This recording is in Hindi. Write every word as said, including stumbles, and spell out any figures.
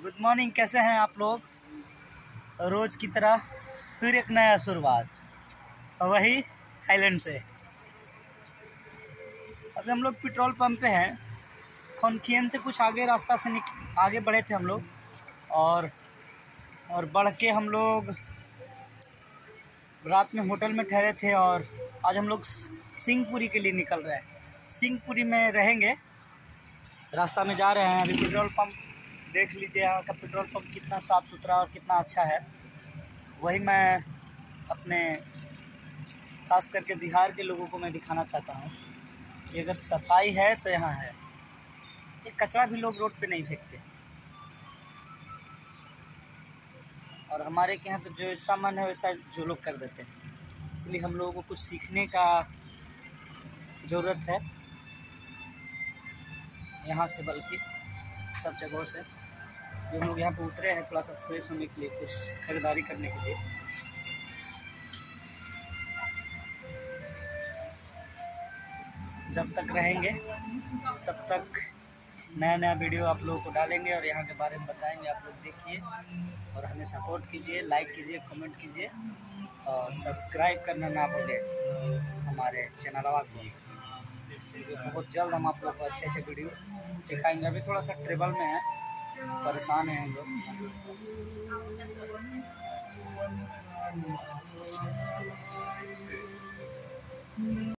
गुड मॉर्निंग, कैसे हैं आप लोग। रोज़ की तरह फिर एक नया शुरुआत, वही थाईलैंड से। अभी हम लोग पेट्रोल पंप पे हैं। खोनखियन से कुछ आगे रास्ता से निक आगे बढ़े थे हम लोग, और और बढ़ के हम लोग रात में होटल में ठहरे थे, और आज हम लोग सिंहपुरी के लिए निकल रहे हैं। सिंहपुरी में रहेंगे, रास्ता में जा रहे हैं। अभी पेट्रोल पंप देख लीजिए, यहाँ का पेट्रोल पंप कितना साफ़ सुथरा और कितना अच्छा है। वही मैं अपने खास करके बिहार के लोगों को मैं दिखाना चाहता हूँ कि अगर सफाई है तो यहाँ है। ये कचरा भी लोग रोड पे नहीं फेंकते, और हमारे के यहाँ तो जो सामान है वैसा जो लोग कर देते हैं। इसलिए हम लोगों को कुछ सीखने का ज़रूरत है यहाँ से, बल्कि सब जगहों से। जो हम लोग यहाँ पे उतरे हैं थोड़ा सा फ्रेश होने के लिए, कुछ खरीदारी करने के लिए। जब तक रहेंगे तब तक नया नया वीडियो आप लोगों को डालेंगे और यहाँ के बारे में बताएंगे। आप लोग देखिए और हमें सपोर्ट कीजिए, लाइक कीजिए, कमेंट कीजिए और सब्सक्राइब करना ना भूलें हमारे चैनल को। बहुत जल्द हम आप लोग को अच्छे अच्छे वीडियो दिखाएंगे। अभी थोड़ा सा ट्रेवल में है, परेशान हैं हम लोग।